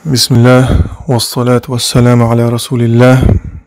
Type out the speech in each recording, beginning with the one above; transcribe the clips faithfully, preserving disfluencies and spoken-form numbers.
Бисмиллах, вассаляту вассаляму аля расулиллах.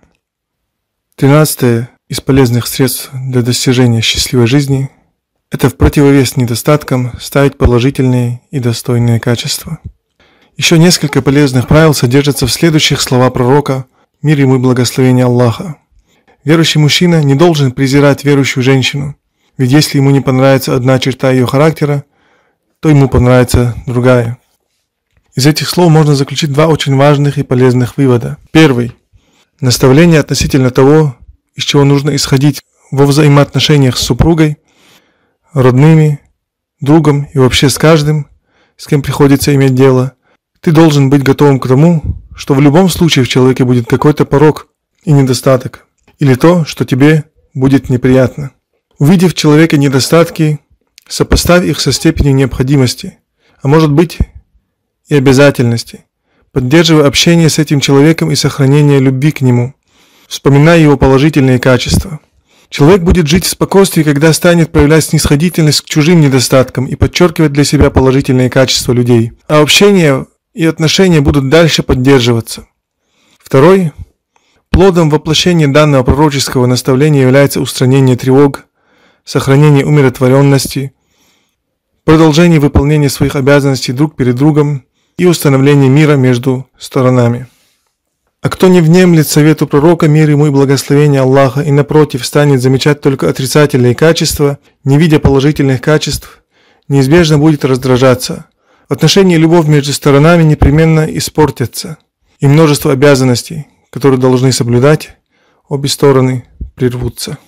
Тринадцатое из полезных средств для достижения счастливой жизни – это в противовес недостаткам ставить положительные и достойные качества. Еще несколько полезных правил содержатся в следующих словах пророка, мир ему и благословение Аллаха. Верующий мужчина не должен презирать верующую женщину, ведь если ему не понравится одна черта ее характера, то ему понравится другая. Из этих слов можно заключить два очень важных и полезных вывода. Первый. Наставление относительно того, из чего нужно исходить во взаимоотношениях с супругой, родными, другом и вообще с каждым, с кем приходится иметь дело. Ты должен быть готовым к тому, что в любом случае в человеке будет какой-то порок и недостаток, или то, что тебе будет неприятно. Увидев в человеке недостатки, сопоставь их со степенью необходимости, а может быть и обязательности. Поддерживай общение с этим человеком и сохранение любви к нему. Вспоминай его положительные качества. Человек будет жить в спокойствии, когда станет проявлять снисходительность к чужим недостаткам и подчеркивать для себя положительные качества людей. А общение и отношения будут дальше поддерживаться. Второй. Плодом воплощения данного пророческого наставления является устранение тревог, сохранение умиротворенности, продолжение выполнения своих обязанностей друг перед другом и установление мира между сторонами. А кто не внемлет совету пророка, мир ему и благословение Аллаха, и напротив станет замечать только отрицательные качества, не видя положительных качеств, неизбежно будет раздражаться. Отношения и любовь между сторонами непременно испортятся, и множество обязанностей, которые должны соблюдать, обе стороны прервутся.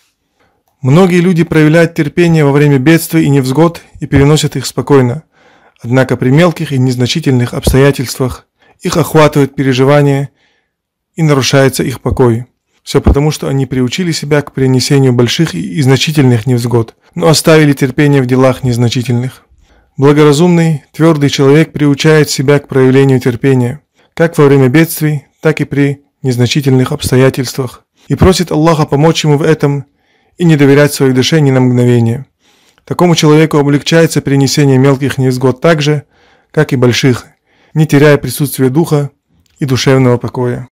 Многие люди проявляют терпение во время бедствий и невзгод и переносят их спокойно. Однако при мелких и незначительных обстоятельствах их охватывают переживания и нарушается их покой. Все потому, что они приучили себя к перенесению больших и значительных невзгод, но оставили терпение в делах незначительных. Благоразумный, твердый человек приучает себя к проявлению терпения, как во время бедствий, так и при незначительных обстоятельствах, и просит Аллаха помочь ему в этом и не доверять своей душе ни на мгновение. Такому человеку облегчается перенесение мелких невзгод так же, как и больших, не теряя присутствия духа и душевного покоя.